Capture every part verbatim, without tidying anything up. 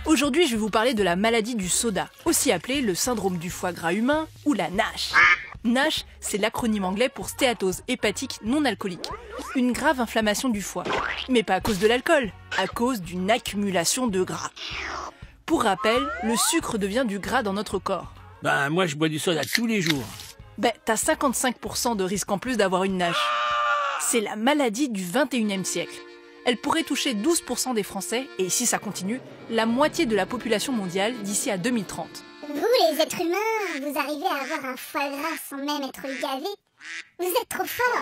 Aujourd'hui, je vais vous parler de la maladie du soda, aussi appelée le syndrome du foie gras humain ou la NASH. NASH, c'est l'acronyme anglais pour stéatose hépatique non alcoolique, une grave inflammation du foie. Mais pas à cause de l'alcool, à cause d'une accumulation de gras. Pour rappel, le sucre devient du gras dans notre corps. Ben, moi, je bois du soda tous les jours. Ben, t'as cinquante-cinq pour cent de risque en plus d'avoir une NASH. C'est la maladie du vingt et unième siècle. Elle pourrait toucher douze pour cent des Français et, si ça continue, la moitié de la population mondiale d'ici à deux mille trente. Vous, les êtres humains, vous arrivez à avoir un foie gras sans même être gavé. Vous êtes trop forts.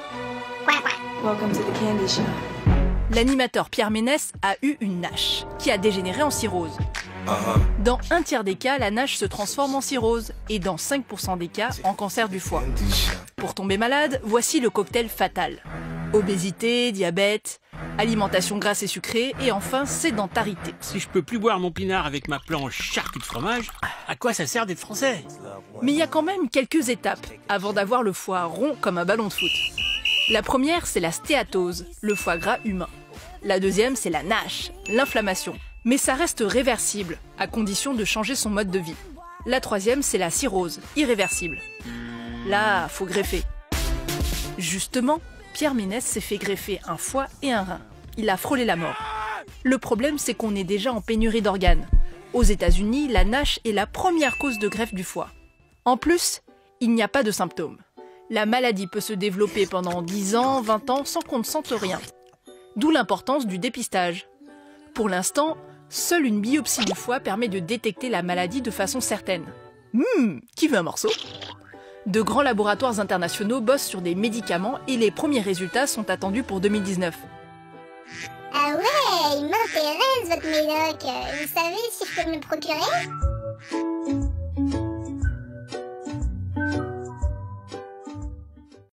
Welcome to the candy shop. L'animateur Pierre Ménès a eu une NASH, qui a dégénéré en cirrhose. Dans un tiers des cas, la NASH se transforme en cirrhose, et dans cinq pour cent des cas, en cancer du foie. Pour tomber malade, voici le cocktail fatal. Obésité, diabète, alimentation grasse et sucrée, et enfin sédentarité. Si je peux plus boire mon pinard avec ma planche charcue de fromage, à quoi ça sert d'être français? Mais il y a quand même quelques étapes avant d'avoir le foie rond comme un ballon de foot. La première, c'est la stéatose, le foie gras humain. La deuxième, c'est la NASH, l'inflammation. Mais ça reste réversible, à condition de changer son mode de vie. La troisième, c'est la cirrhose, irréversible. Là, faut greffer. Justement, Pierre Ménès s'est fait greffer un foie et un rein. Il a frôlé la mort. Le problème, c'est qu'on est déjà en pénurie d'organes. Aux États-Unis, la NASH est la première cause de greffe du foie. En plus, il n'y a pas de symptômes. La maladie peut se développer pendant dix ans, vingt ans, sans qu'on ne sente rien. D'où l'importance du dépistage. Pour l'instant, seule une biopsie du foie permet de détecter la maladie de façon certaine. Hum, qui veut un morceau? De grands laboratoires internationaux bossent sur des médicaments et les premiers résultats sont attendus pour deux mille dix-neuf. Ah ouais, il m'intéresse votre médoc. Vous savez si je peux me le procurer?